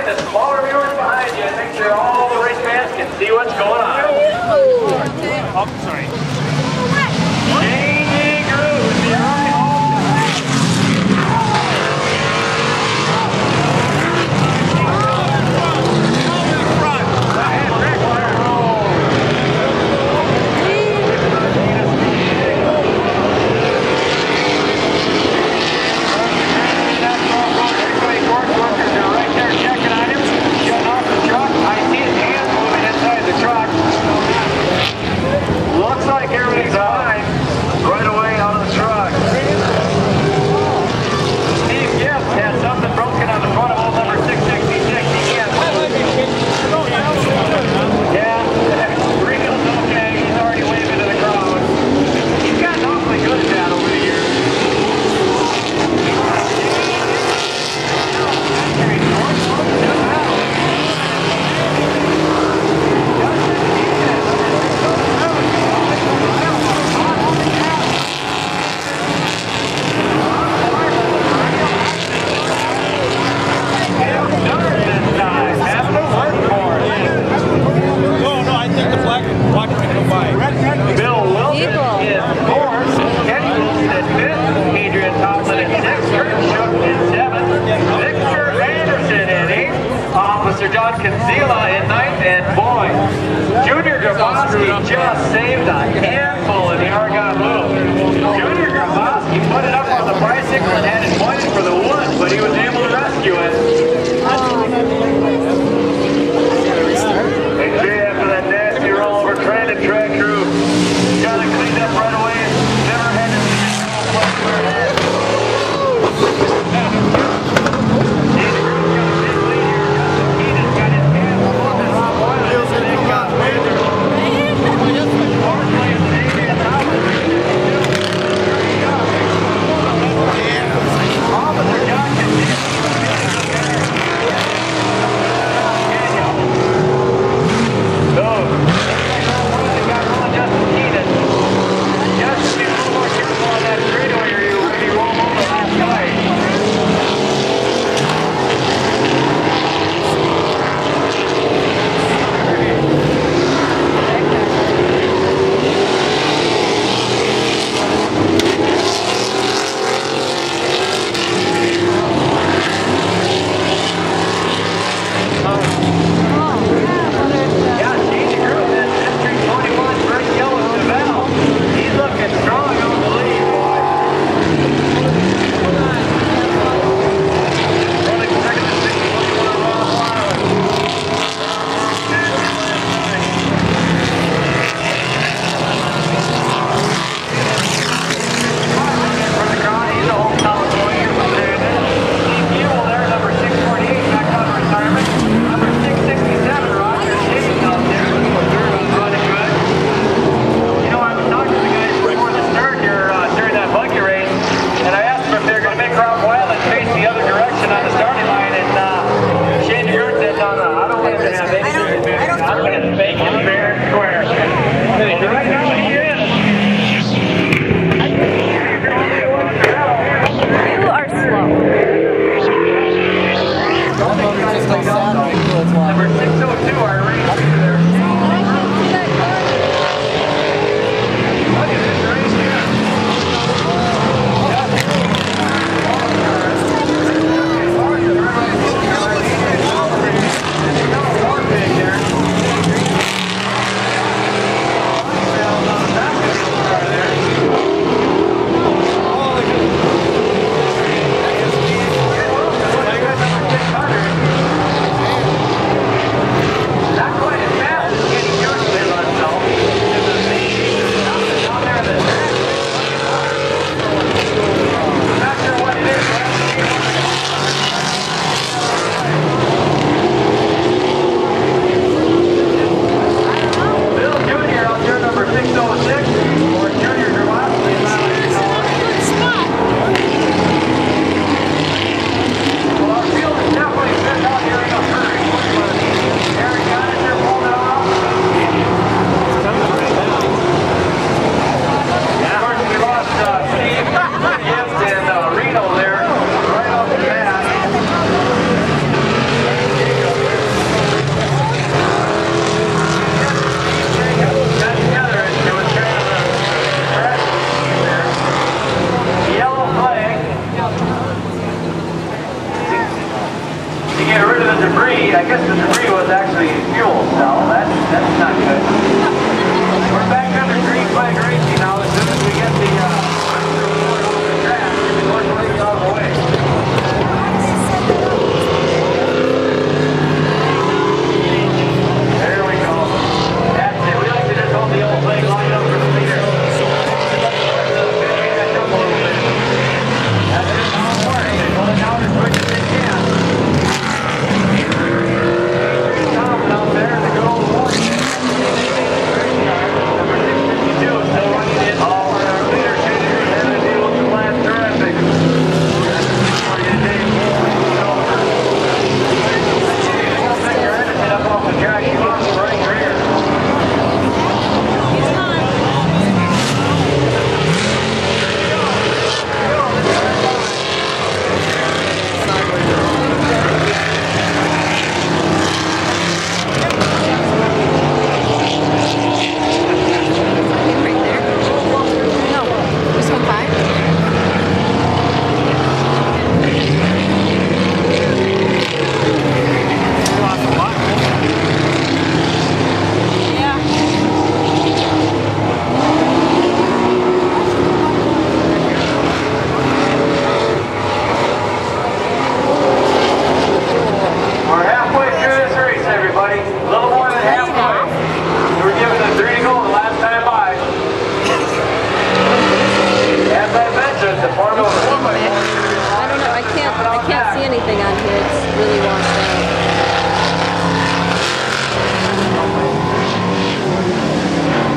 and the smaller viewers behind you, and make sure all the race fans can see what's going on. Oh, sorry. Changing grooves, the early home. Looks like everything's fine. Right away out of the truck. Steve Gibbs has something broken on the front of old number 666. He can't move. Yeah, Reno's okay. He's already waving to the crowd. He's gotten awfully good at that over the years. Bill Wilson is fourth, Kenny Wilson is fifth, Adrian Thompson is sixth, Kurt Shook is seventh, Victor Anderson in eighth, Officer John Kanzila in ninth, and boy, Junior Grabowski just saved a handful in the Argonne Loop. Junior Grabowski put it up on the bicycle and had it pointed for the wood, but he was able to rescue it. And after that nasty roll over Trandon track crew, got it cleaned up right away and never had to where it had. He's got his hands full of Rob Oil.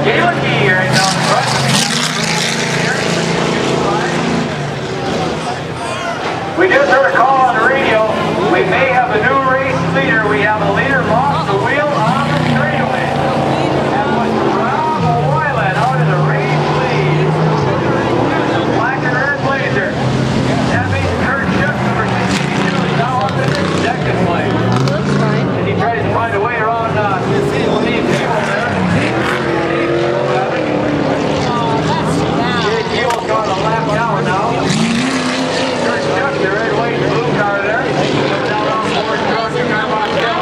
Galen Key right down the front. We just heard a call on the radio. We may have a new race leader. We have a leader lost the wheel on the straightaway. That was Rob Weiland out in the race lead. The black and red blazer. That means Kurt Schuck, number 62, is now up in the second place. Looks fine. And he tries to find a way around Steve Cable there. Steve Cable's got a lap down now. Kurt Schuck, the red, white, and blue car there. Coming down on board, Georgia Carmichael.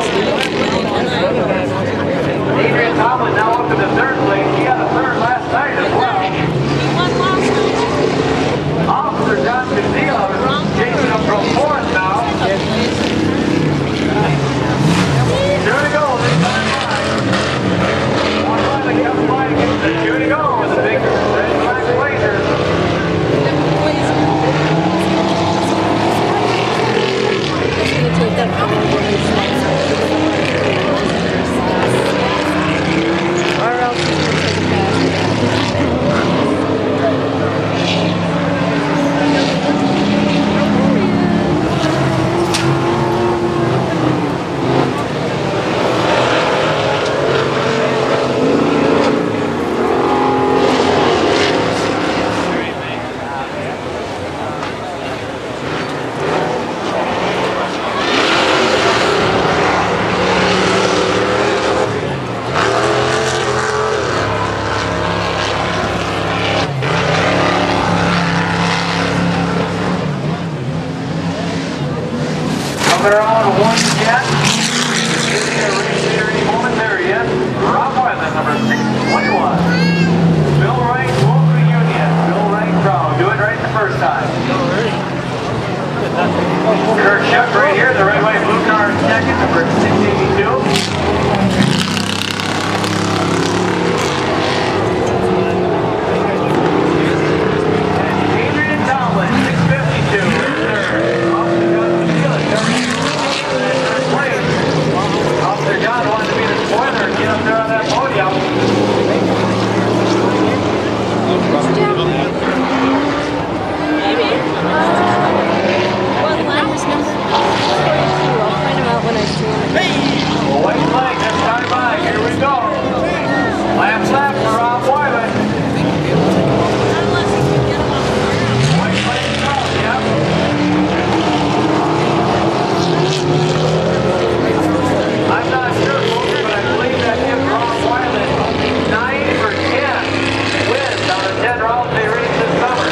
Adrian Tomlin now up in the third place. He got a third last night as well. Officer John Cazilla chasing him from fourth now. Two to go this time by. One line against the line against the two to go with the big red and black blazer. Or else he's going to take it back. Coming around once again. Is he a race leader any moment? There he is. Rob Weiland, number 621. Bill Wright, Local Union. Bill Wright Brown. Do it right the first time. Kurt Schuck right here, the red, white, blue car in second, number 682. Adrian Tomlin, 652. Officer John wanted to be the spoiler and get up there on that podium. What lap is number 42? I'll find him out when I see him. White flag this time by. Here we go. Last lap for Rob Weiland. White flag is out, yep. I'm not sure, folks, but I believe that gives Rob Weiland 9 for 10 wins on the 10 rounds they raced this summer.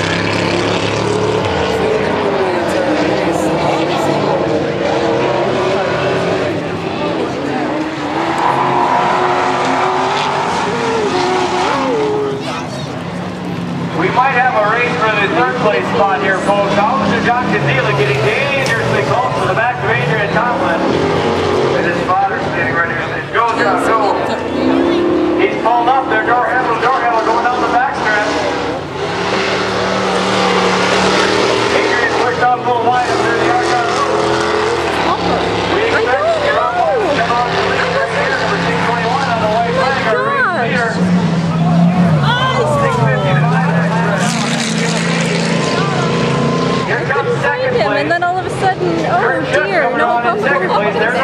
We might have a race for the third place spot here, folks. Officer John Cazilla getting dangerously close to the back of Adrian Tomlin. And his father standing right here saying, go, John, go. He's pulled up there, door handle, going down the back stretch. Adrian's pushed off a little wide up there, the Argonne Road. We expect to get off on the lead right here, number 621 on the white flag, our race leader. 650 to the back stretch. Here comes second place. And then all of a sudden, oh Kurt Schuck dear, coming no. on in second place. There's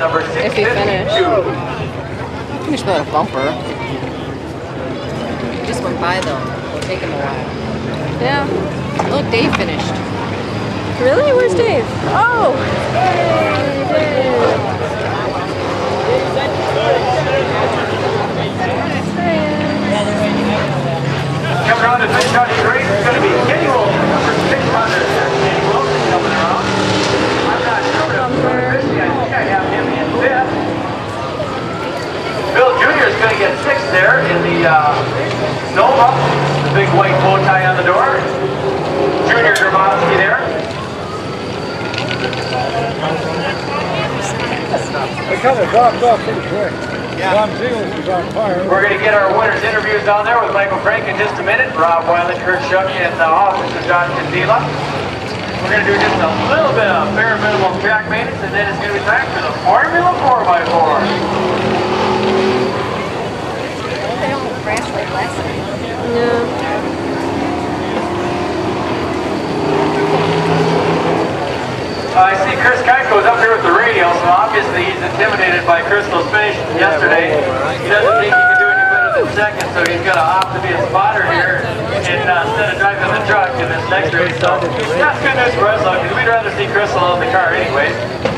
number If he 652. Finished without a bumper. He just went by though. It'll take him a while. Yeah. Look, Dave finished. Really? Where's Dave? Oh! Yay, Dave! Coming around to Big County Green is going to be Kenny Wilson, number 600. Kenny Wilson coming around. I'm not sure if Christie, I think I have him in 5th. Bill Jr. is going to get 6th there in the Nova, the big white bow tie on the door. Junior Grabowski there. They kind of dropped off pretty quick. Tom Ziegler was on fire. We're going to get our winners' interviews down there with Michael Frank in just a minute. Rob Wiley, Kurt Schuck, and Officer John Candela. We're going to do just a little bit of bare minimum track maintenance, and then it's going to be time for the Formula 4x4. They don't crash like last time. Yeah. I see Chris Keiko's up here with the radio, so obviously he's intimidated by Crystal's finish yesterday. He doesn't think he can do any better than second, so he's going to opt to be a spotter here instead of driving the truck in this next race. So that's good news for us, though, because we'd rather see Crystal in the car anyways.